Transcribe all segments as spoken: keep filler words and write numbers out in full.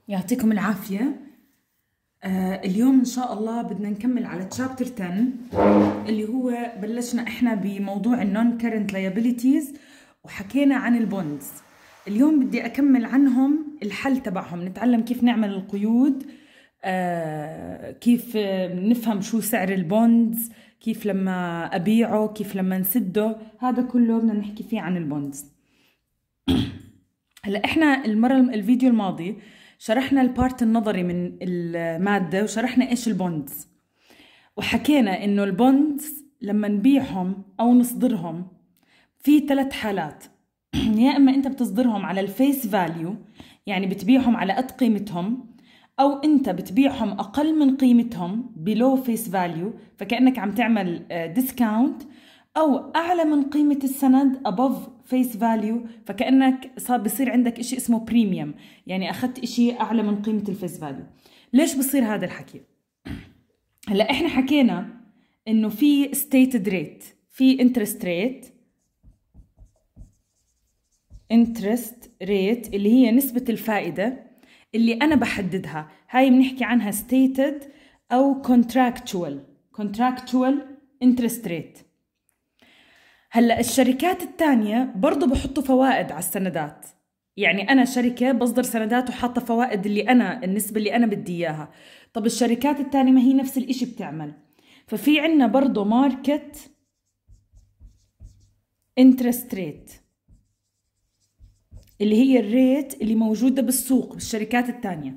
يعطيكم العافية. آه اليوم إن شاء الله بدنا نكمل على تشابتر عشرة اللي هو بلشنا إحنا بموضوع النون كارنت liabilities وحكينا عن البوندز. اليوم بدي أكمل عنهم الحل تبعهم، نتعلم كيف نعمل القيود، آه كيف نفهم شو سعر البوندز، كيف لما أبيعه، كيف لما نسده، هذا كله بدنا نحكي فيه عن البوندز. هلا إحنا المرة الفيديو الماضي شرحنا البارت النظري من المادة وشرحنا إيش البوندز، وحكينا إنه البوندز لما نبيعهم أو نصدرهم في ثلاث حالات. يا إما أنت بتصدرهم على الفيس فاليو، يعني بتبيعهم على قد قيمتهم، أو أنت بتبيعهم أقل من قيمتهم below face value، فكأنك عم تعمل discount، أو أعلى من قيمة السند above face value، فكأنك صار بصير عندك إشي اسمه premium، يعني أخذت إشي أعلى من قيمة الفيس فاليو. ليش بصير هذا الحكي؟ هلا إحنا حكينا إنه في stated rate، في interest rate interest rate اللي هي نسبة الفائدة اللي أنا بحددها، هاي بنحكي عنها stated أو contractual contractual interest rate. هلا الشركات الثانية برضو بحطوا فوائد على السندات، يعني أنا شركة بصدر سندات وحاطة فوائد اللي أنا النسبة اللي أنا بدي إياها. طب الشركات الثانية ما هي نفس الإشي بتعمل، ففي عنا برضو market interest rate اللي هي الريت اللي موجودة بالسوق بالشركات الثانية.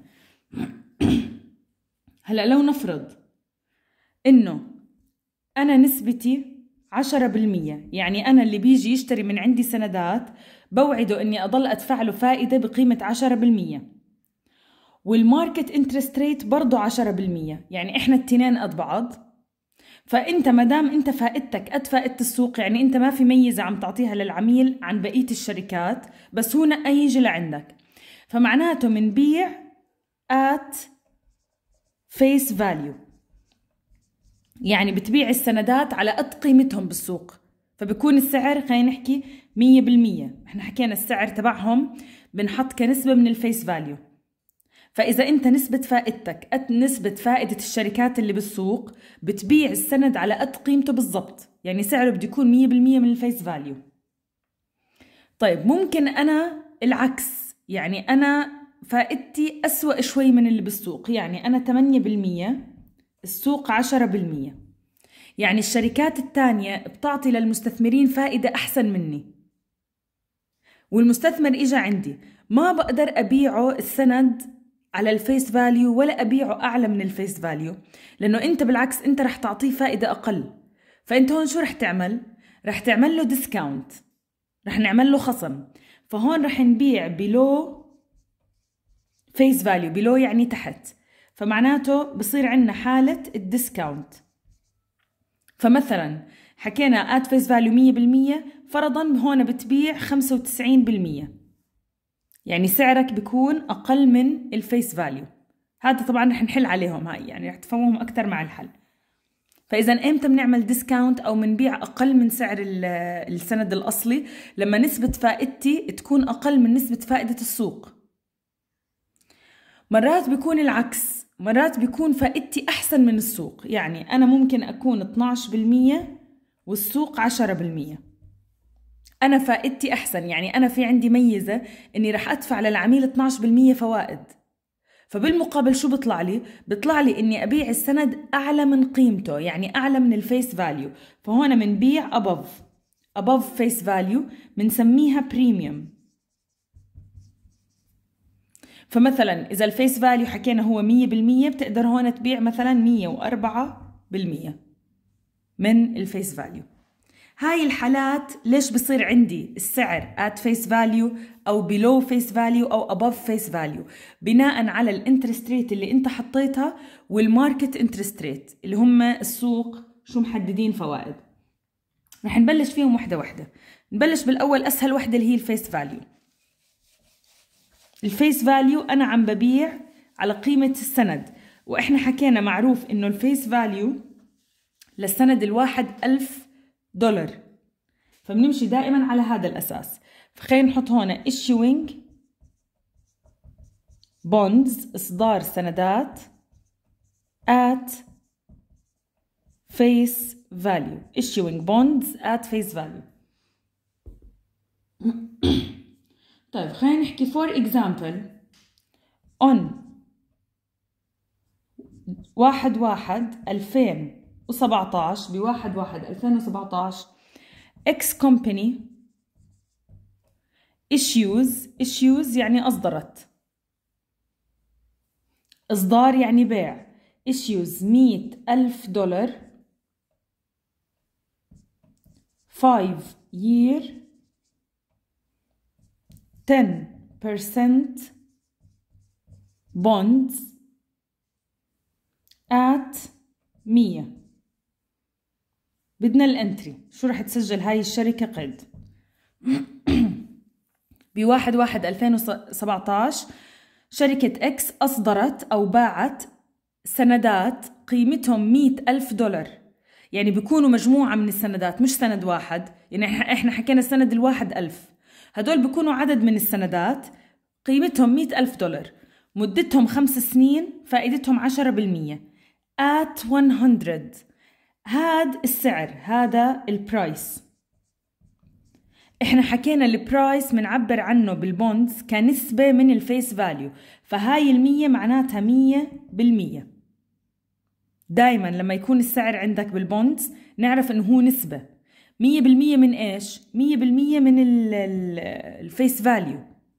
هلا لو نفرض إنه أنا نسبتي عشرة بالمية، يعني أنا اللي بيجي يشتري من عندي سندات بوعده إني أضل أدفع له فائدة بقيمة عشرة بالمية، والماركت انترست ريت برضو عشرة بالمية، يعني إحنا التنين قد بعض. فأنت مدام أنت فائدتك قد فائدة السوق، يعني أنت ما في ميزة عم تعطيها للعميل عن بقية الشركات، بس هو نقى يجي لعندك، فمعناته منبيع at face value، يعني بتبيع السندات على قد قيمتهم بالسوق، فبكون السعر خلينا نحكي مية بالمية. احنا حكينا السعر تبعهم بنحط كنسبة من الفيس فاليو، فإذا أنت نسبة فائدتك قد نسبة فائدة الشركات اللي بالسوق بتبيع السند على قد قيمته بالضبط، يعني سعره بده يكون مية بالمية من الفيس فاليو. طيب ممكن أنا العكس، يعني أنا فائدتي أسوأ شوي من اللي بالسوق، يعني أنا ثمانية بالمية السوق عشرة بالمية، يعني الشركات الثانية بتعطي للمستثمرين فائدة أحسن مني، والمستثمر إجا عندي ما بقدر أبيعه السند على الفيس فاليو ولا أبيعه أعلى من الفيس فاليو، لأنه أنت بالعكس أنت رح تعطيه فائدة أقل. فأنت هون شو رح تعمل؟ رح تعمل له ديسكاونت، رح نعمل له خصم، فهون رح نبيع بلو فيس فاليو، بلو يعني تحت، فمعناته بصير عندنا حالة الديسكاونت. فمثلا حكينا at face value مية بالمية، فرضا هون بتبيع خمسة وتسعين بالمية، يعني سعرك بيكون أقل من الفيس فاليو. هذا طبعا رح نحل عليهم هاي، يعني رح تفهموهم أكتر مع الحل. فإذا إمتى بنعمل ديسكاونت أو بنبيع أقل من سعر السند الأصلي؟ لما نسبة فائدتي تكون أقل من نسبة فائدة السوق. مرات بيكون العكس، مرات بيكون فائدتي أحسن من السوق، يعني أنا ممكن أكون اثناشر بالمية والسوق عشرة بالمية، أنا فائدتي أحسن، يعني أنا في عندي ميزة إني رح أدفع للعميل اثناشر بالمية فوائد، فبالمقابل شو بطلع لي؟ بطلع لي إني أبيع السند أعلى من قيمته، يعني أعلى من الفيس فاليو، فهون منبيع above above face value، منسميها premium. فمثلا إذا الفيس فاليو حكينا هو مية بالمية، بتقدر هون تبيع مثلا مية وأربعة بالمية من الفيس فاليو. هاي الحالات ليش بصير عندي السعر at face value أو below face value أو above face value؟ بناء على الانترست ريت اللي انت حطيتها والماركت انترست ريت اللي هم السوق شو محددين فوائد. رح نبلش فيهم وحدة وحدة. نبلش بالأول أسهل وحدة اللي هي الفيس فاليو. الفيس فاليو أنا عم ببيع على قيمة السند، وإحنا حكينا معروف إنه الفيس فاليو للسند الواحد ألف دولار، فبنمشي دائما على هذا الأساس. فخلينا نحط هون issuing bonds إصدار سندات at face value issuing bonds at face value. طيب خلينا نحكي for example on واحد واحد ألفين وسبعتاش بواحد واحد ألفين وسبعتاش X company issues issues يعني أصدرت، إصدار يعني بيع، issues مية ألف دولار five year ten percent bonds at مية. بدنا الانتري، شو رح تسجل هاي الشركة قيد؟ بواحد واحد ألفين وسبعتاش شركة اكس أصدرت أو باعت سندات قيمتهم مية ألف دولار، يعني بيكونوا مجموعة من السندات مش سند واحد، يعني احنا حكينا السند الواحد ألف، هدول بيكونوا عدد من السندات قيمتهم مية ألف دولار، مدتهم خمس سنين، فائدتهم عشرة بالمية at مية. هذا السعر، هذا البرايس. احنا حكينا البرايس منعبر عنه بالبوندز كنسبة من الفيس فاليو، فهاي المية معناتها مية بالمية. دايما لما يكون السعر عندك بالبوندز نعرف انه هو نسبة. مية بالمية من ايش؟ مية بالمية من الفيس فاليو.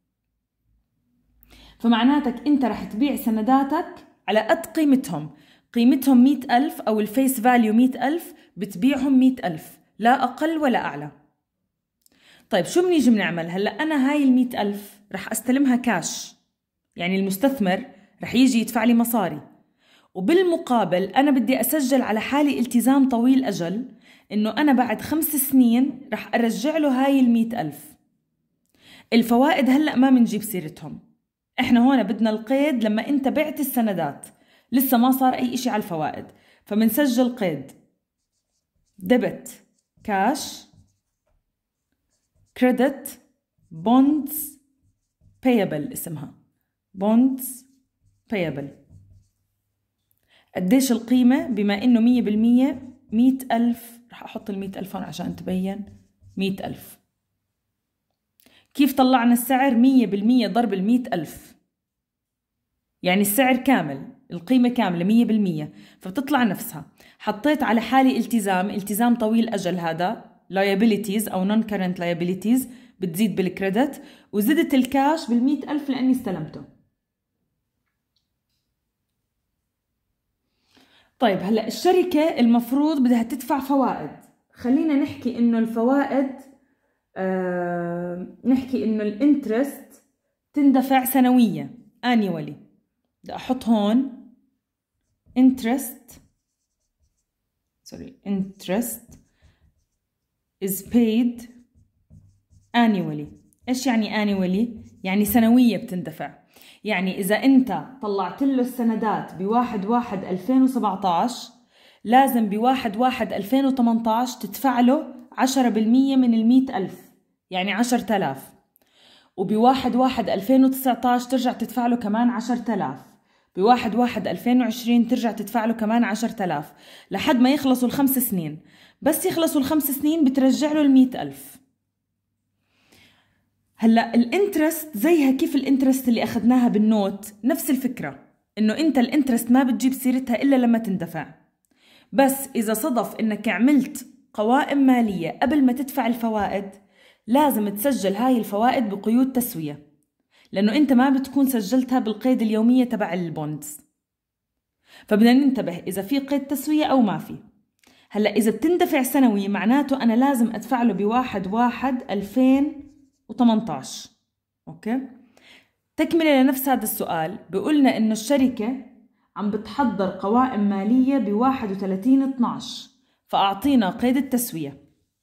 فمعناتك انت رح تبيع سنداتك على قد قيمتهم، قيمتهم مية ألف أو الفيس فاليو مية ألف، بتبيعهم مية ألف، لا أقل ولا أعلى. طيب شو بنيجي بنعمل؟ هلأ أنا هاي المية ألف رح أستلمها كاش، يعني المستثمر رح يجي يدفع لي مصاري، وبالمقابل أنا بدي أسجل على حالي التزام طويل أجل إنه أنا بعد خمس سنين رح أرجع له هاي المية ألف. الفوائد هلأ ما منجيب سيرتهم، إحنا هون بدنا القيد لما أنت بعت السندات، لسه ما صار أي إشي على الفوائد، فمنسجل قيد ديبت كاش كريدت بوندز payable، اسمها بوندز payable. قديش القيمة؟ بما إنه مية بالمية مية ألف، رح أحط المية ألف هون عشان تبين مية ألف. كيف طلعنا السعر؟ مية بالمية ضرب المية ألف، يعني السعر كامل، القيمة كاملة مية بالمية، فبتطلع نفسها. حطيت على حالي التزام، التزام طويل أجل، هذا liabilities أو non-current liabilities بتزيد بالكريدت، وزدت الكاش بالمية ألف لأني استلمته. طيب هلأ الشركة المفروض بدها تدفع فوائد، خلينا نحكي إنه الفوائد آه، نحكي إنه الانترست تندفع سنوية annually. بدي أحط هون interest sorry interest is paid annually. إيش يعني annually؟ يعني سنوية بتندفع. يعني إذا أنت طلعت له السندات بواحد واحد ألفين وسبعتاش، لازم بواحد واحد ألفين وثمنتاش تدفع له عشرة بالمية من المية ألف، يعني عشرة آلاف، وبواحد واحد ألفين وتسعتاش ترجع تدفع له كمان عشرة آلاف، بواحد واحد ألفين وعشرين ترجع تدفع له كمان عشرة آلاف، لحد ما يخلصوا الخمس سنين. بس يخلصوا الخمس سنين بترجع له المية ألف. هلأ الانترست زيها كيف الانترست اللي أخذناها بالنوت، نفس الفكرة، إنه أنت الانترست ما بتجيب سيرتها إلا لما تندفع. بس إذا صدف إنك عملت قوائم مالية قبل ما تدفع الفوائد، لازم تسجل هاي الفوائد بقيود تسوية، لأنه أنت ما بتكون سجلتها بالقيد اليومية تبع البوندز. فبدنا ننتبه إذا في قيد تسوية أو ما في. هلأ إذا بتندفع سنوي معناته أنا لازم أدفع له بواحد واحد ألفين وثمنتاش. أوكي، تكملة لنفس هذا السؤال بيقولنا إنه الشركة عم بتحضر قوائم مالية بواحد وثلاثين اثناش، فأعطينا قيد التسوية.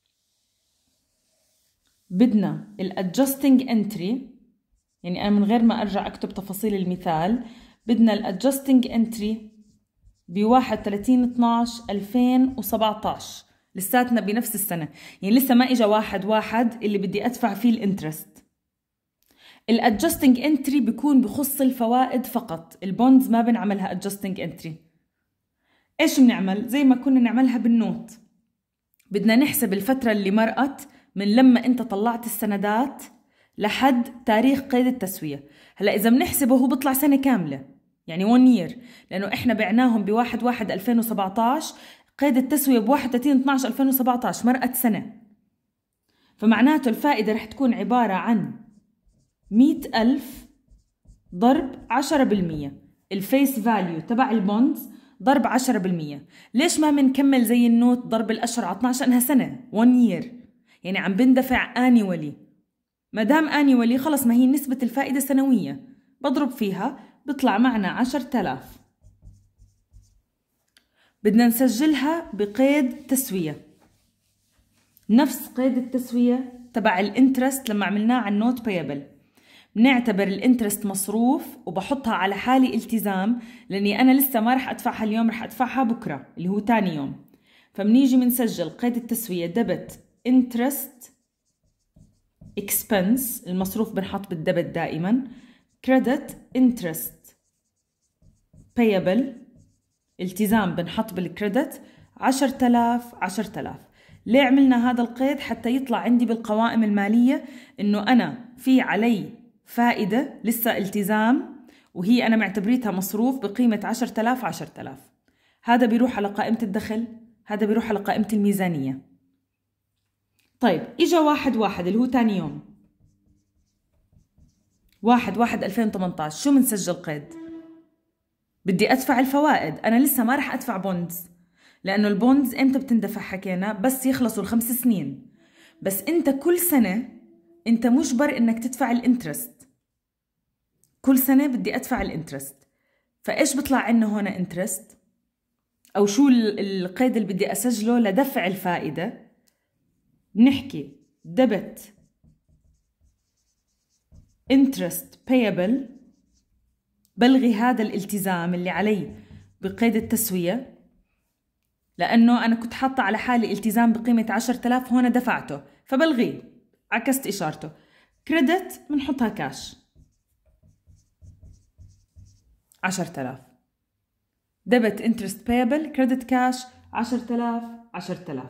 بدنا الادجستنج انتري، يعني أنا من غير ما أرجع أكتب تفاصيل المثال، بدنا الادجستنج انتري بواحد وثلاثين اثناش ألفين وسبعتاش، لساتنا بنفس السنة، يعني لسه ما إجا واحد واحد اللي بدي أدفع فيه الانترست. الادجستنج انتري بيكون بخص الفوائد فقط، البوندز ما بنعملها ادجستنج انتري. ايش بنعمل؟ زي ما كنا نعملها بالنوت، بدنا نحسب الفترة اللي مرقت من لما انت طلعت السندات لحد تاريخ قيد التسوية. هلا اذا بنحسبه هو بيطلع سنة كاملة، يعني one year، لانه احنا بعناهم بواحد واحد ألفين وسبعطعش، قيد التسوية بواحد وثلاثين اثناعش ألفين وسبعطعش، مرقت سنة. فمعناته الفائدة رح تكون عبارة عن مئة ألف ضرب عشرة بالمية، الفيس فاليو تبع البوندز ضرب عشرة بالمية. ليش ما بنكمل زي النوت ضرب الأشهر على اثنعش؟ أنها سنة one year، يعني عم بندفع annually. ما دام annually خلص، ما هي نسبة الفائدة سنوية، بضرب فيها بطلع معنا عشرة آلاف. بدنا نسجلها بقيد تسوية، نفس قيد التسوية تبع الانترست لما عملناه على النوت بايبل. بنعتبر الانترست مصروف وبحطها على حالي التزام، لاني انا لسه ما رح ادفعها اليوم، رح ادفعها بكره اللي هو تاني يوم. فبنيجي بنسجل قيد التسوية دبت انترست اكسبنس، المصروف بنحط بالدبت دائما، كريدت انترست بايبل التزام بنحط بالكريدت عشرة آلاف عشرة آلاف. ليه عملنا هذا القيد؟ حتى يطلع عندي بالقوائم المالية انه انا في علي فائدة لسه التزام، وهي انا معتبريتها مصروف بقيمة عشرة آلاف عشرة آلاف. هذا بيروح على قائمة الدخل، هذا بيروح على قائمة الميزانية. طيب اجا واحد واحد اللي هو تاني يوم، واحد واحد ألفين وثمنطعش، شو منسجل قيد؟ بدي ادفع الفوائد، انا لسه ما رح ادفع بوندز، لانه البوندز امتى بتندفع؟ حكينا بس يخلصوا الخمس سنين. بس انت كل سنة انت مجبر انك تدفع الانترست، كل سنة بدي ادفع الانترست. فايش بطلع عنا هون انترست؟ او شو القيد اللي بدي اسجله لدفع الفائدة؟ بنحكي دبت interest payable، بلغي هذا الالتزام اللي علي بقيد التسوية، لأنه أنا كنت حاطة على حالي التزام بقيمة عشرة آلاف، هون دفعته فبلغيه، عكست إشارته. كريدت بنحطها كاش عشرة آلاف، دبت interest payable كريدت كاش عشرة آلاف عشرة آلاف.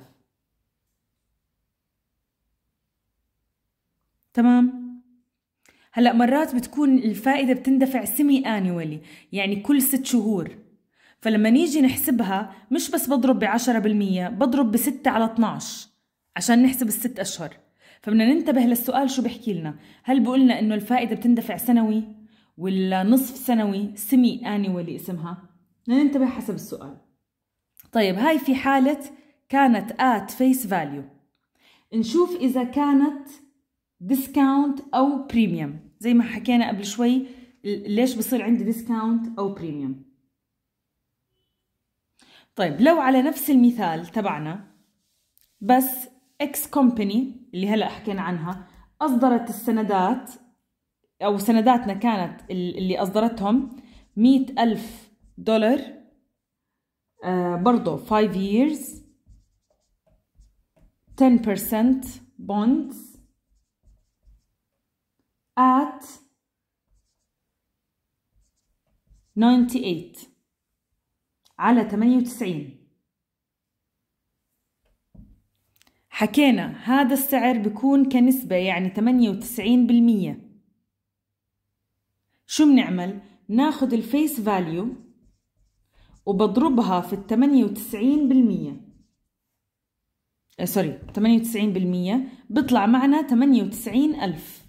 تمام. هلأ مرات بتكون الفائدة بتندفع سيمي آنيولي، يعني كل ست شهور. فلما نيجي نحسبها مش بس بضرب بعشرة بالمية، بضرب بستة على اثنعش عشان نحسب الست أشهر. فبدنا ننتبه للسؤال شو بحكي لنا، هل بقولنا إنه الفائدة بتندفع سنوي ولا نصف سنوي؟ سيمي آنيولي اسمها، بدنا ننتبه حسب السؤال. طيب هاي في حالة كانت at face value. نشوف إذا كانت ديسكاونت أو بريميوم، زي ما حكينا قبل شوي ليش بصير عندي ديسكاونت أو بريميوم. طيب لو على نفس المثال تبعنا بس إكس كومباني اللي هلأ حكينا عنها أصدرت السندات، أو سنداتنا كانت اللي أصدرتهم مئة ألف دولار، آه برضو five years ten percent bonds at ninety-eight على ثمانية وتسعين. حكينا هذا السعر بيكون كنسبة، يعني ثمانية وتسعين بالمية. شو بنعمل؟ ناخد الفيس فاليو وبضربها في الثمانية وتسعين بالمية، اه سوري ثمانية وتسعين بالمية بيطلع معنا ثمانية وتسعين ألف.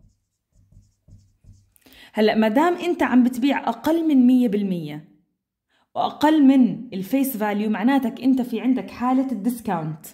هلأ مادام انت عم بتبيع أقل من مية بالمية وأقل من الفيس فاليو، معناتك انت في عندك حالة الديسكاونت.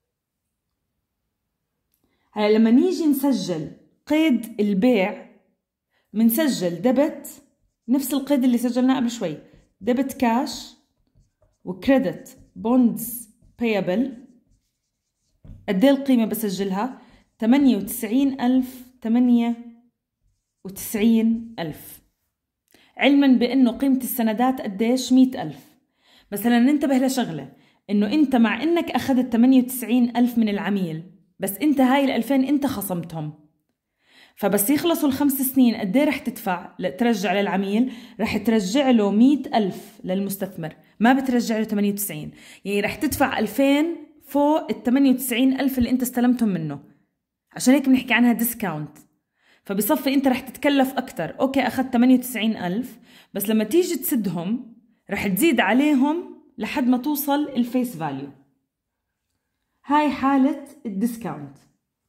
هلا لما نيجي نسجل قيد البيع منسجل دبت، نفس القيد اللي سجلناه قبل شوي، دبت كاش وكريدت بوندز بايبل. قد ايه القيمة بسجلها؟ ثمانية وتسعين ألف ثمانية وتسعين ألف، علما بأنه قيمة السندات قديش؟ مئة ألف. بس هلا ننتبه لشغلة، إنه أنت مع إنك أخذت ثمانية وتسعين ألف من العميل، بس أنت هاي الألفين أنت خصمتهم، فبس يخلصوا الخمس سنين قد ايه رح تدفع ترجع للعميل؟ رح ترجع له مئة ألف للمستثمر، ما بترجع له ثمانية وتسعين. يعني رح تدفع ألفين فوق ال ثمانية وتسعين ألف اللي انت استلمتهم منه، عشان هيك بنحكي عنها ديسكاونت. فبصفي انت رح تتكلف اكتر. اوكي اخذت ثمانية وتسعين ألف، بس لما تيجي تسدهم رح تزيد عليهم لحد ما توصل الفيس فاليو. هاي حالة الديسكاونت.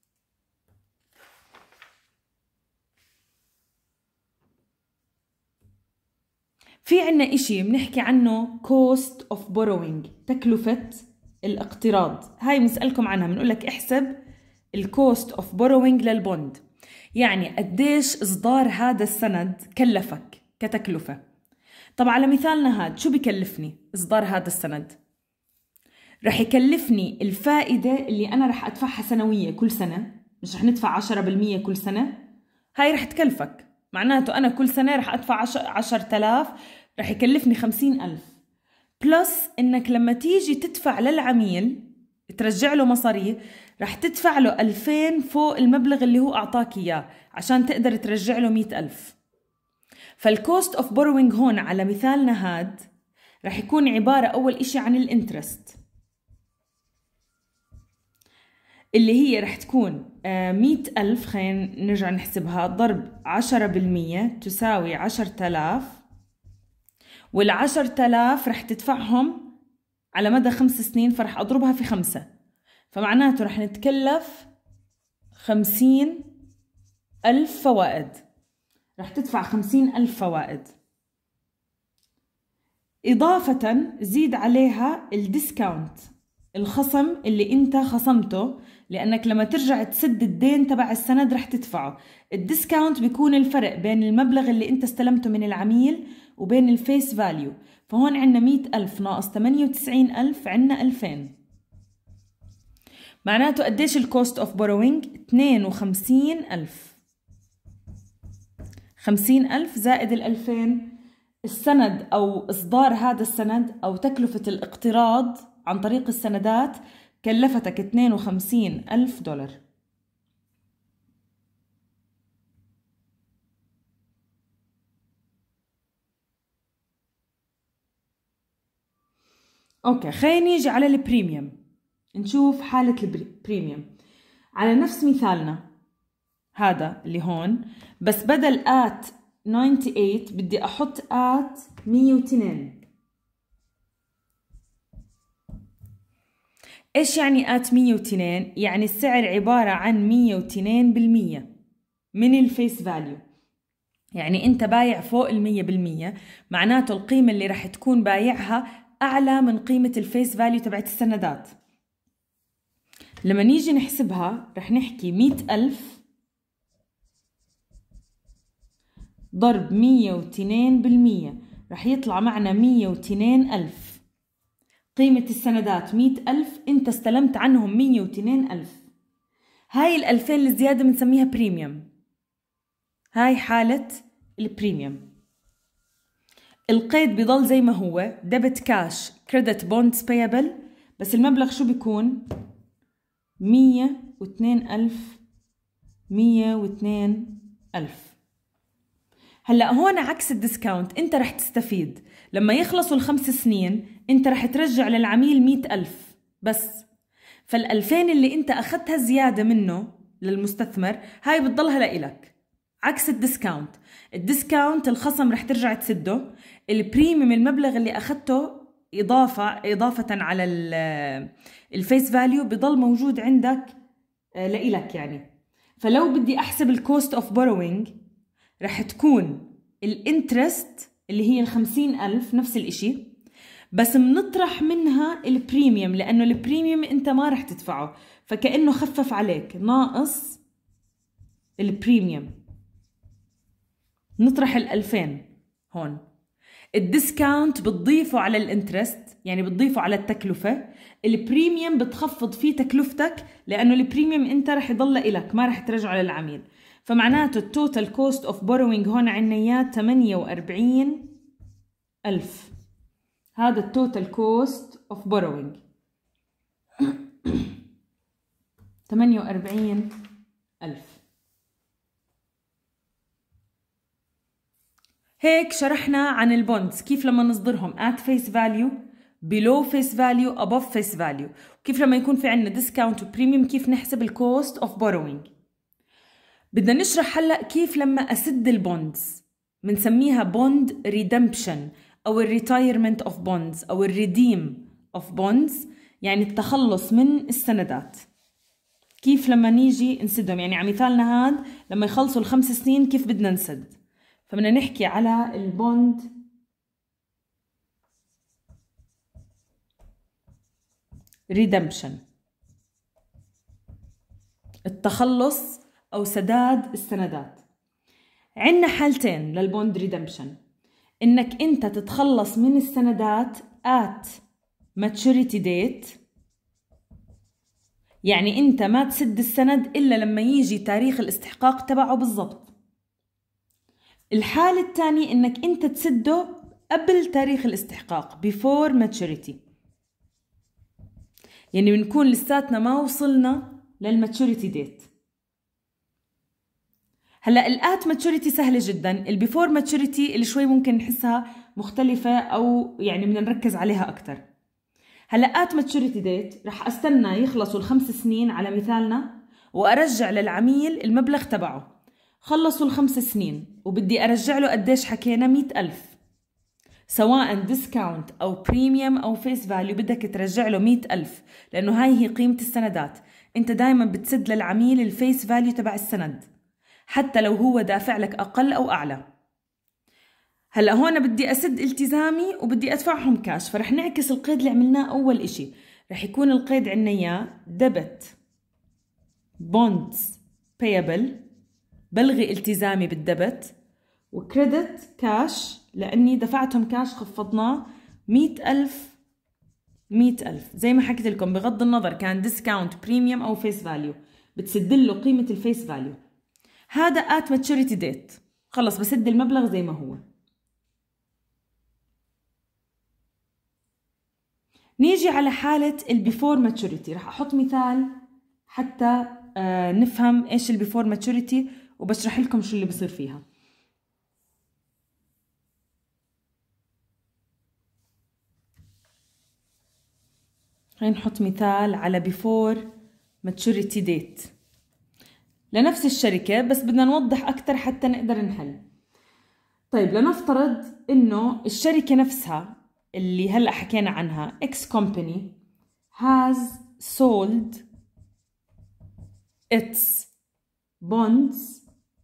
في عنا اشي بنحكي عنه cost of borrowing، تكلفة الاقتراض. هاي بنسألكم عنها، بنقولك احسب الكوست of borrowing للبوند، يعني قديش إصدار هذا السند كلفك كتكلفة. طب على مثالنا هاد شو بكلفني إصدار هذا السند؟ رح يكلفني الفائدة اللي أنا رح أدفعها سنوية كل سنة، مش رح ندفع عشرة بالمية كل سنة. هاي رح تكلفك، معناته أنا كل سنة رح أدفع عشرة آلاف، رح يكلفني خمسين ألف، بلس إنك لما تيجي تدفع للعميل ترجع له مصاري رح تدفع له ألفين فوق المبلغ اللي هو أعطاك إياه عشان تقدر ترجع له مئة ألف. فالكوست أوف بوروينج هون على مثالنا هاد رح يكون عبارة أول إشي عن الانترست، اللي هي رح تكون مئة ألف. خلينا نرجع نحسبها، ضرب عشرة بالمية تساوي عشرة آلاف، والعشرة آلاف رح تدفعهم على مدى خمس سنين، فرح أضربها في خمسة، فمعناته رح نتكلف خمسين ألف فوائد. رح تدفع خمسين ألف فوائد، إضافة زيد عليها الديسكاونت، الخصم اللي انت خصمته، لأنك لما ترجع تسد الدين تبع السند رح تدفعه. الديسكاونت بيكون الفرق بين المبلغ اللي انت استلمته من العميل وبين الفيس فاليو. فهون عنا مئة ألف ناقص ثمانية وتسعين ألف، عنا ألفين. معناته قديش الكوست اوف بوروينج؟ اثنين وخمسين ألف. خمسين ألف زائد الألفين. السند أو إصدار هذا السند أو تكلفة الاقتراض عن طريق السندات كلفتك اثنين وخمسين ألف دولار. أوكي، خلينا نيجي على البريميوم، نشوف حالة البريميوم على نفس مثالنا هذا اللي هون، بس بدل آت ثمانية وتسعين بدي أحط آت مية واثنين. إيش يعني آت مية واثنين؟ يعني السعر عبارة عن مية واثنين بالمية من الفيس فاليو. يعني أنت بايع فوق المية بالمية، معناته القيمة اللي رح تكون بايعها أعلى من قيمة الفيس فاليو تبعت السندات. لما نيجي نحسبها رح نحكي مئة ألف ضرب مية واثنين بالمية، رح يطلع معنا مية واثنين ألف. قيمة السندات مئة ألف، انت استلمت عنهم مية واثنين ألف. هاي الألفين الزيادة بنسميها بريميوم. هاي حالة البريميوم. القيد بيضل زي ما هو، ديبت كاش كريدت بوندز بايبل، بس المبلغ شو بيكون؟ مية واثنين ألف. مية واثنين ألف. هلأ هون عكس الديسكاونت، انت رح تستفيد لما يخلصوا الخمس سنين، انت رح ترجع للعميل مئة ألف بس. فالألفين اللي انت أخذتها زيادة منه للمستثمر هاي بتضلها لإلك، عكس الديسكاونت. الديسكاونت الخصم رح ترجع تسده، البريميوم المبلغ اللي أخذته إضافة إضافة على الفيس فاليو بضل موجود عندك لإلك يعني. فلو بدي أحسب الكوست أوف بوروينج رح تكون الانترست اللي هي الخمسين ألف نفس الإشي، بس منطرح منها البريميوم، لأنه البريميوم أنت ما رح تدفعه، فكأنه خفف عليك، ناقص البريميوم، نطرح الألفين هون. الديسكاونت بتضيفه على الانترست، يعني بتضيفه على التكلفة. البريميوم بتخفض فيه تكلفتك، لأنه البريميوم أنت رح يضل إلك، ما رح ترجعه للعميل. فمعناته التوتال كوست اوف بوروينج هون عنا اياه ثمانية وأربعين ألف. هذا التوتال كوست اوف بوروينج ثمانية وأربعين ألف. هيك شرحنا عن البوندز، كيف لما نصدرهم at face value، below face value، above face value، وكيف لما يكون في عندنا discount وبريميوم كيف نحسب ال cost of borrowing. بدنا نشرح هلأ كيف لما أسد البوندز، بنسميها bond redemption أو ال retirement of bonds أو ال redeem of bonds، يعني التخلص من السندات. كيف لما نيجي نسدهم، يعني على مثالنا هاد لما يخلصوا الخمس سنين كيف بدنا نسد. فبدنا نحكي على البوند redemption، التخلص أو سداد السندات. عندنا حالتين للبوند ريدمشن، إنك أنت تتخلص من السندات at maturity date، يعني أنت ما تسد السند إلا لما يجي تاريخ الاستحقاق تبعه بالضبط. الحالة الثانية إنك أنت تسده قبل تاريخ الاستحقاق before maturity، يعني بنكون لساتنا ما وصلنا للماتشوريتي ديت. هلا الات ماتشوريتي سهله جدا، البيفور ماتشوريتي اللي شوي ممكن نحسها مختلفه او يعني بدنا نركز عليها اكثر. هلا ات ماتشوريتي ديت رح استنى يخلصوا الخمس سنين على مثالنا وارجع للعميل المبلغ تبعه. خلصوا الخمس سنين وبدي ارجع له قديش حكينا؟ مئة ألف، سواء ديسكاونت او بريميوم او فيس فاليو بدك ترجع له مئة ألف، لانه هاي هي قيمه السندات. انت دائما بتسد للعميل الفيس فاليو تبع السند حتى لو هو دافع لك اقل او اعلى. هلا هون بدي اسد التزامي وبدي ادفعهم كاش، فرح نعكس القيد اللي عملناه اول اشي. رح يكون القيد عنا اياه ديبت بوندز بايبل، بلغي التزامي بالدبت، وكريدت كاش لاني دفعتهم كاش خفضناه مئة ألف مئة ألف. زي ما حكيت لكم بغض النظر كان ديسكاونت بريميوم او فيس فاليو بتسد له قيمه الفيس فاليو. هذا ات ماتشوريتي ديت، خلص بسد المبلغ زي ما هو. نيجي على حالة البيفور ماتشوريتي، رح أحط مثال حتى آه نفهم إيش البيفور ماتشوريتي وبشرح لكم شو اللي بصير فيها. خلينا نحط مثال على بيفور ماتشوريتي ديت لنفس الشركة، بس بدنا نوضح أكتر حتى نقدر نحل. طيب لنفترض إنه الشركة نفسها اللي هلأ حكينا عنها X company has sold its bonds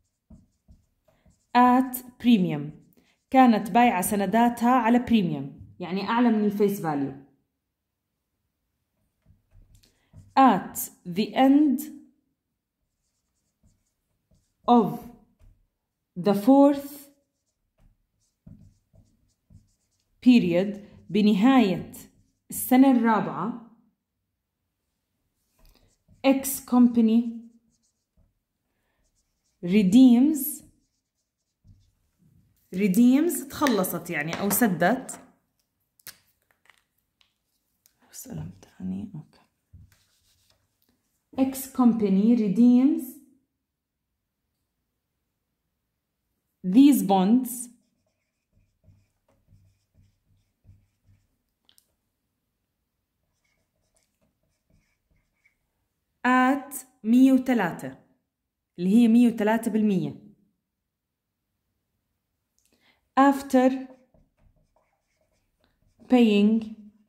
at premium، كانت بايعة سنداتها على بريميوم يعني أعلى من الفيس فاليو. at the end of the fourth period، بنهاية السنة الرابعة، X company redeems redeems تخلصت يعني أو سدت. سلام تاني. أوكي. X company redeems these bonds at مية وثلاثة، اللي هي مية وثلاثة بالمية after paying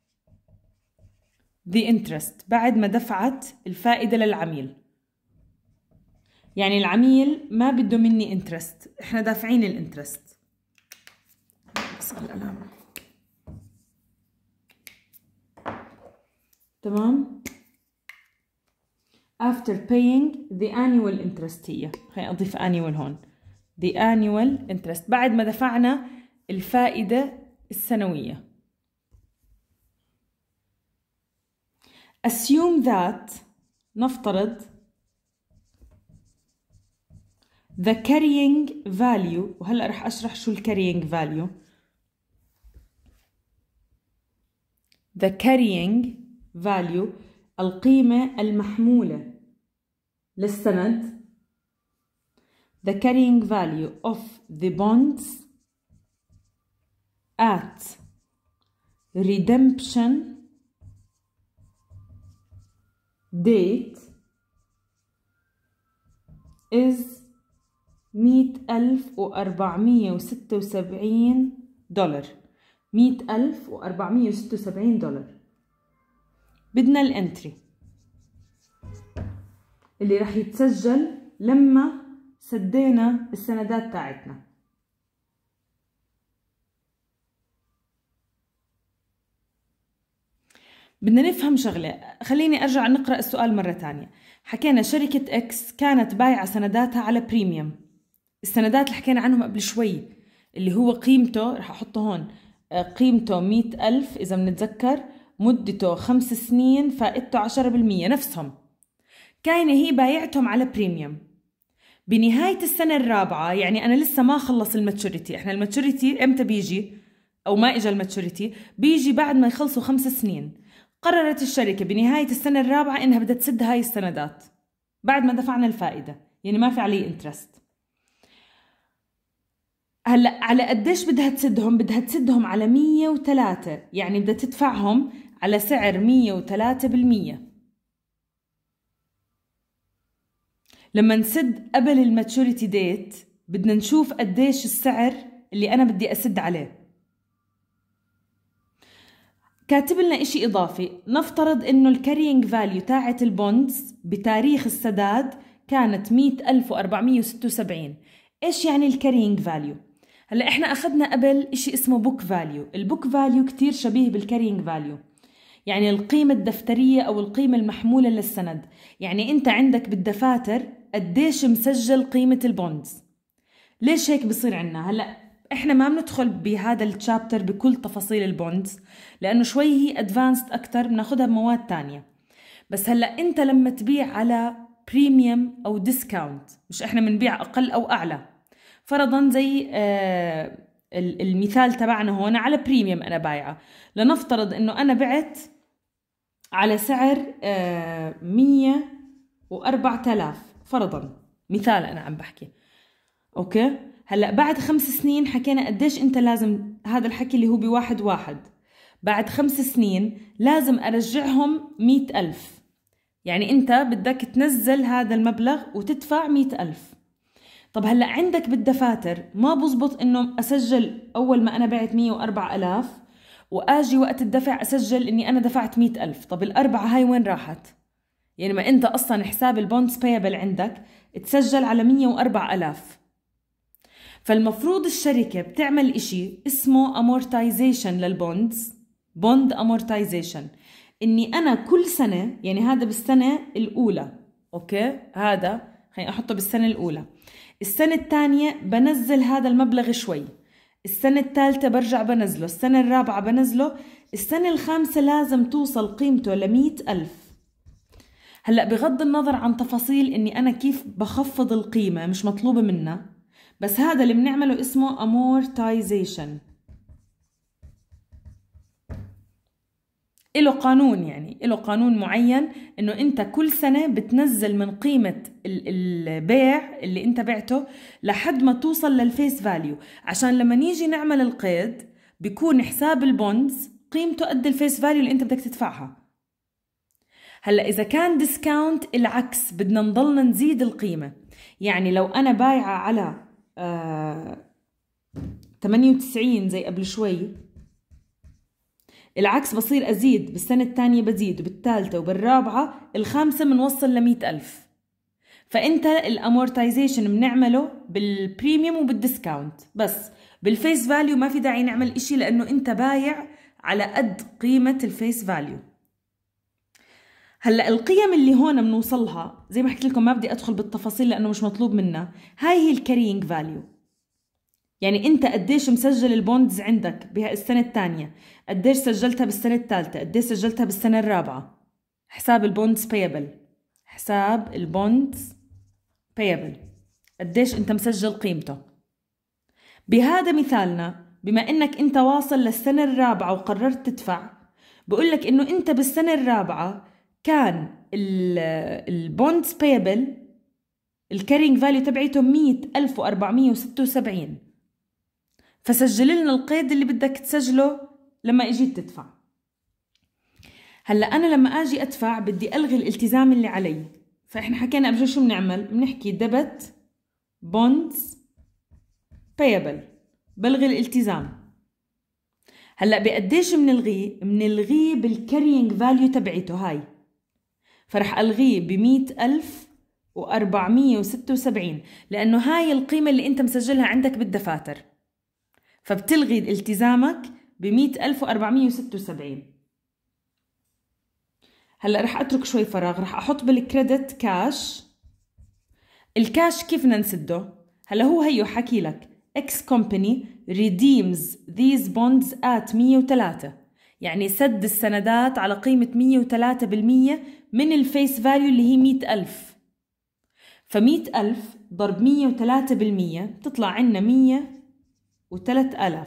the interest، بعد ما دفعت الفائدة للعميل. يعني العميل ما بده مني انترست، احنا دافعين الانترست. بس الألم. تمام. after paying the annual interest، هي خلينا أضيف annual هون، the annual interest بعد ما دفعنا الفائدة السنوية. assume that، نفترض the carrying value، وهلأ رح أشرح شو ال carrying value. the carrying value القيمة المحمولة للسند، the carrying value of the bonds at redemption date is مية ألف وأربعمية وستة وسبعين دولار. مية ألف وأربعمية وستة وسبعين دولار. بدنا الانتري اللي رح يتسجل لما سدينا السندات تاعتنا. بدنا نفهم شغلة، خليني أرجع نقرأ السؤال مرة تانية. حكينا شركة إكس كانت بايعة سنداتها على بريميوم. السندات اللي حكينا عنهم قبل شوي اللي هو قيمته، رح أحطه هون، قيمته مية ألف إذا بنتذكر، مدته خمس سنين، فائدته عشرة بالمية، نفسهم. كاينة هي بايعتهم على بريميوم. بنهاية السنة الرابعة، يعني أنا لسه ما خلص الماتشوريتي، إحنا الماتشوريتي إمتى بيجي؟ أو ما إجا الماتشوريتي، بيجي بعد ما يخلصوا خمس سنين. قررت الشركة بنهاية السنة الرابعة إنها بدها تسد هاي السندات بعد ما دفعنا الفائدة، يعني ما في عليه انترست. هلا على قديش بدها تسدهم؟ بدها تسدهم على مية وثلاثة، يعني بدها تدفعهم على سعر مية وثلاثة بالمية. لما نسد قبل الماتشوريتي ديت بدنا نشوف قديش السعر اللي أنا بدي أسد عليه. كاتب لنا إشي إضافي، نفترض إنه الكارينج فاليو تاعت البوندز بتاريخ السداد كانت مية ألف وأربعمية وستة وسبعين. إيش يعني الكارينج فاليو؟ هلا إحنا أخذنا قبل إشي اسمه بوك فاليو. البوك فاليو كتير شبيه بالكارينج فاليو، يعني القيمة الدفترية أو القيمة المحمولة للسند. يعني أنت عندك بالدفاتر قديش مسجل قيمة البوندز. ليش هيك بصير عنا؟ هلا إحنا ما بندخل بهذا الشابتر بكل تفاصيل البوندز لأنه شوي هي أدفانسد أكتر، بناخدها بمواد تانية. بس هلا أنت لما تبيع على بريميوم أو ديسكاونت، مش إحنا بنبيع أقل أو أعلى، فرضا زي آه المثال تبعنا هون على بريميوم أنا بايعة، لنفترض إنه أنا بعت على سعر آه مية وأربعة آلاف فرضا، مثال أنا عم بحكي. أوكي، هلأ بعد خمس سنين حكينا قديش أنت لازم، هذا الحكي اللي هو بواحد واحد، بعد خمس سنين لازم أرجعهم مية ألف. يعني أنت بدك تنزل هذا المبلغ وتدفع مية ألف. طب هلأ عندك بالدفاتر ما بزبط إنه أسجل أول ما أنا بعت مية وأربعة آلاف وآجي وقت الدفع أسجل إني أنا دفعت مية ألف. طب الأربعة هاي وين راحت؟ يعني ما أنت أصلا حساب البوندز بايبل عندك تسجل على مية وأربعة آلاف. فالمفروض الشركة بتعمل إشي اسمه amortization للبوندز، bond amortization، إني أنا كل سنة، يعني هذا بالسنة الأولى، أوكي، هذا خليني أحطه بالسنة الأولى، السنة الثانية بنزل هذا المبلغ شوي، السنة الثالثة برجع بنزله، السنة الرابعة بنزله، السنة الخامسة لازم توصل قيمته لمية ألف. هلأ بغض النظر عن تفاصيل إني أنا كيف بخفض القيمة، مش مطلوبة منا، بس هذا اللي بنعمله اسمه amortization. إله قانون، يعني إله قانون معين إنه أنت كل سنة بتنزل من قيمة البيع اللي أنت بعته لحد ما توصل للفيس فاليو، عشان لما نيجي نعمل القيد بيكون حساب البوندز قيمته قد الفيس فاليو اللي أنت بدك تدفعها. هلأ إذا كان ديسكاونت العكس، بدنا نضلنا نزيد القيمة. يعني لو أنا بايعة على آه ثمانية وتسعين زي قبل شوي، العكس بصير أزيد، بالسنة الثانية بزيد، وبالثالثة وبالرابعة، الخامسة منوصل لمية ألف. فأنت الامورتايزيشن بنعمله بالبريميوم وبالديسكاونت بس، بالفيس فاليو ما في داعي نعمل إشي لأنه أنت بايع على قد قيمة الفيس فاليو. هلأ القيم اللي هون بنوصلها زي ما حكيت لكم، ما بدي أدخل بالتفاصيل لأنه مش مطلوب منا، هاي هي الكارينج فاليو. يعني أنت قديش مسجل البوندز عندك بالسنة الثانية، قديش سجلتها بالسنة الثالثة، قديش سجلتها بالسنة الرابعة، حساب البوندز بايبل، حساب البوندز بايبل قديش أنت مسجل قيمته. بهذا مثالنا، بما أنك أنت واصل للسنة الرابعة وقررت تدفع، بقولك إنه أنت بالسنة الرابعة كان البوندز بايبل الكارينج فاليو تبعيته مية ألف وأربعمية وستة وسبعين، فسجل لنا القيد اللي بدك تسجله لما اجيت تدفع. هلا انا لما اجي ادفع بدي الغي الالتزام اللي علي، فاحنا حكينا قبل شو بنعمل؟ بنحكي ديبت بوندز payable، بلغي الالتزام. هلا بقديش بنلغيه؟ بنلغيه بالكارينج فاليو تبعته هاي، فرح الغيه بمئة ألف وأربعمية وستة وسبعين، لانه هاي القيمة اللي انت مسجلها عندك بالدفاتر، فبتلغي التزامك بمئة ألف وأربعمية وستة وسبعين. هلا رح اترك شوي فراغ، رح احط بالكريدت كاش. الكاش كيف بدنا نسده؟ هلا هو هيو حكي لك X company redeems these bonds at مية وثلاثة، يعني سد السندات على قيمة مية وثلاثة بالمية من الفيس فاليو اللي هي مئة ألف. فمئة ألف ضرب مية وثلاثة بالمية بتطلع عنا مية وثلاثة آلاف.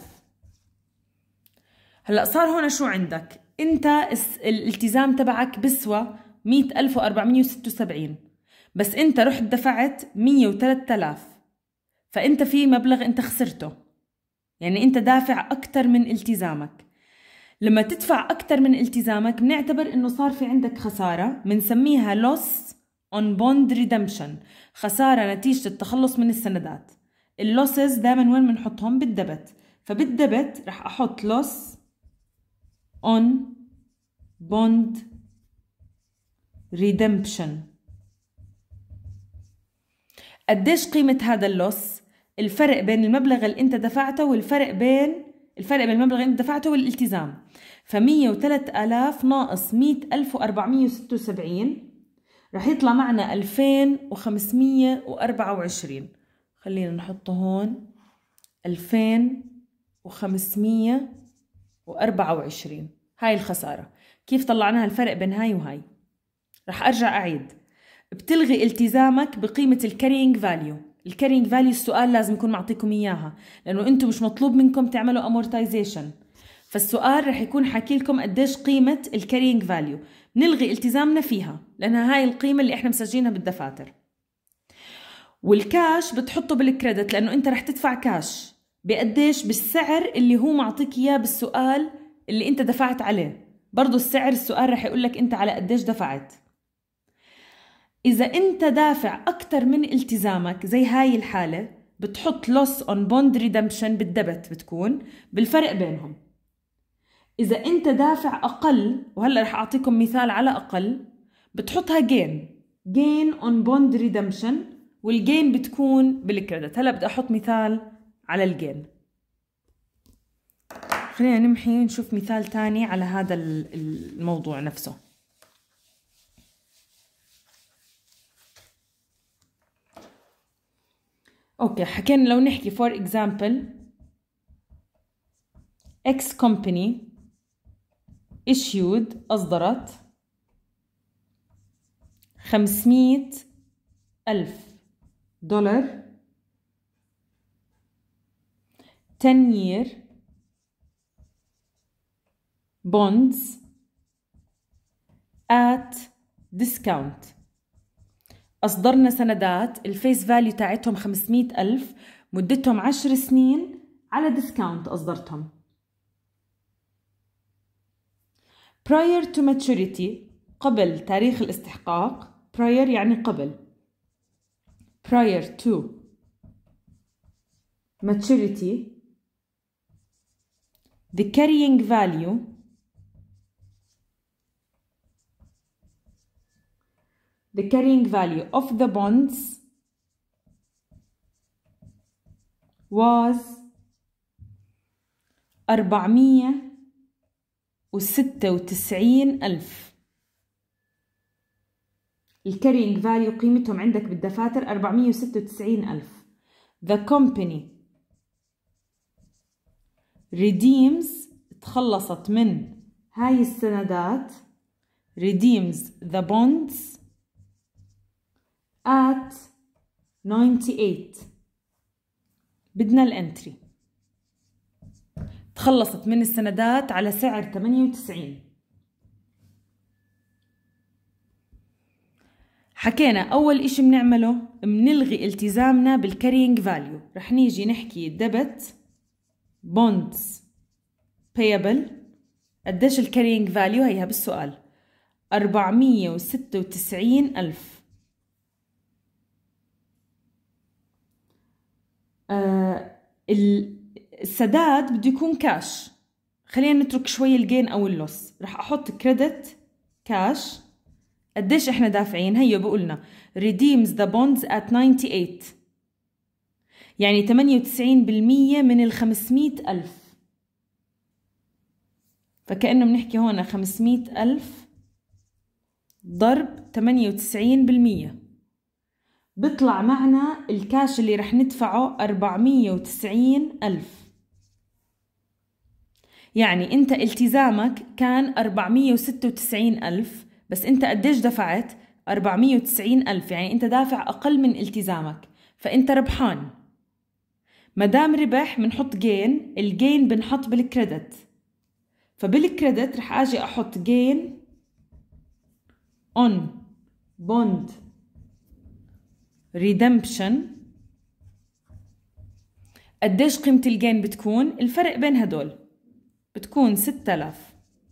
هلأ صار هنا شو عندك؟ انت الالتزام تبعك بسوى مئة ألف وأربعمية وستة وسبعين، بس انت رحت دفعت مية وثلاثة آلاف، فانت في مبلغ انت خسرته، يعني انت دافع اكتر من التزامك. لما تدفع اكتر من التزامك بنعتبر انه صار في عندك خسارة، بنسميها loss on bond redemption، خسارة نتيجة التخلص من السندات. اللوسز دائما وين بنحطهم؟ بالدبت، فبالدبت رح احط loss on bond redemption. قديش قيمة هذا اللوس؟ الفرق بين المبلغ اللي انت دفعته والفرق بين الفرق بين المبلغ اللي انت دفعته والالتزام. فمية وثلاثة آلاف ناقص مئة ألف وأربعمية وستة وسبعين رح يطلع معنا ألفين وخمسمية وأربعة وعشرين. خلينا نحطه هون ألفين وخمسمية وأربعة وعشرين. هاي الخسارة. كيف طلعناها الفرق بين هاي وهاي؟ رح أرجع أعيد. بتلغي التزامك بقيمة الكارينج فاليو. الكارينج فاليو السؤال لازم يكون معطيكم إياها، لأنه أنتم مش مطلوب منكم تعملوا امورتايزيشن، فالسؤال رح يكون حكي لكم قديش قيمة الكارينج فاليو. نلغي التزامنا فيها لأنها هاي القيمة اللي إحنا مسجلينها بالدفاتر. والكاش بتحطه بالكريدت لأنه أنت رح تدفع كاش بقديش؟ بالسعر اللي هو معطيك إياه بالسؤال اللي أنت دفعت عليه. برضو السعر السؤال رح يقولك أنت على قديش دفعت. إذا أنت دافع أكتر من التزامك زي هاي الحالة بتحط loss on bond redemption بالدبت، بتكون بالفرق بينهم. إذا أنت دافع أقل، وهلأ رح أعطيكم مثال على أقل، بتحطها gain gain on bond redemption، والgain بتكون بالكريدت. هلأ بدي أحط مثال على الجين. خلينا نمحي ونشوف مثال تاني على هذا الموضوع نفسه. اوكي، حكينا لو نحكي for example X company issued أصدرت خمسمية ألف دولار ten year bonds at discount. أصدرنا سندات الفيس فاليو تاعتهم خمسمية ألف، مدتهم عشر سنين، على ديسكاونت أصدرتهم. prior to maturity، قبل تاريخ الاستحقاق. prior يعني قبل. prior to maturity the carrying value the carrying value of the bonds was أربعمية وستة وتسعين ألف. الكارينج فاليو قيمتهم عندك بالدفاتر أربعمية وستة وتسعين ألف. The company redeems، تخلصت من هاي السندات، redeems the bonds at ninety-eight. بدنا الانتري. تخلصت من السندات على سعر ثمانية وتسعين. حكينا أول إشي بنعمله بنلغي التزامنا بالكارينج فاليو. رح نيجي نحكي دبت bonds payable قديش الكارينج فاليو هيها بالسؤال؟ أربعمية وستة وتسعين ألف. آه السداد بده يكون كاش، خلينا نترك شوي الجين أو اللوس. رح أحط كريدت كاش. قديش إحنا دافعين؟ هيا بقولنا redeems the bonds at ninety-eight، يعني ثمانية وتسعين بالمية من الخمسمية ألف. فكأنه بنحكي هون خمسمية ألف ضرب ثمانية وتسعين بالمية، بيطلع معنا الكاش اللي رح ندفعه أربعمية وتسعين ألف. يعني انت التزامك كان أربعمية وستة وتسعين ألف، بس انت قديش دفعت؟ أربعمية وتسعين ألف، يعني انت دافع أقل من التزامك، فانت ربحان. مدام ربح بنحط جين، الجين بنحط بالكريدت، فبالكريدت رح اجي احط جين on bond redemption. قديش قيمة الجين بتكون؟ الفرق بين هدول بتكون ستة آلاف.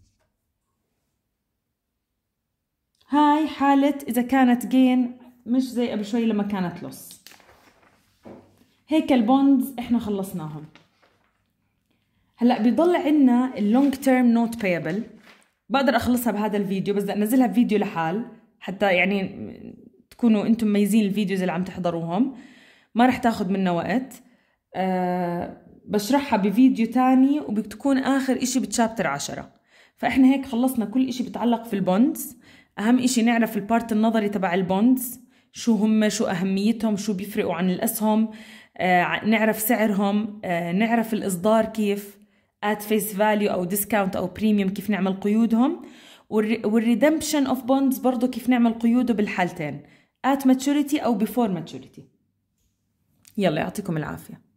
هاي حالة إذا كانت جين، مش زي قبل شوي لما كانت لوس. هيك البوندز إحنا خلصناهم. هلأ بيضل عنا اللونج تيرم نوت بايبل، بقدر أخلصها بهذا الفيديو، بس بدي أنزلها بفيديو لحال حتى يعني تكونوا أنتم مميزين الفيديوز اللي عم تحضروهم، ما رح تاخد منا وقت. أه بشرحها بفيديو تاني وبتكون آخر إشي بتشابتر عشرة. فإحنا هيك خلصنا كل إشي بتعلق في البوندز. أهم إشي نعرف البارت النظري تبع البوندز، شو هم، شو أهميتهم، شو بيفرقوا عن الأسهم، آه نعرف سعرهم، آه نعرف الإصدار كيف at face value أو discount أو premium، كيف نعمل قيودهم، والredemption of bonds برضو كيف نعمل قيوده بالحالتين at maturity أو before maturity. يلا يعطيكم العافية.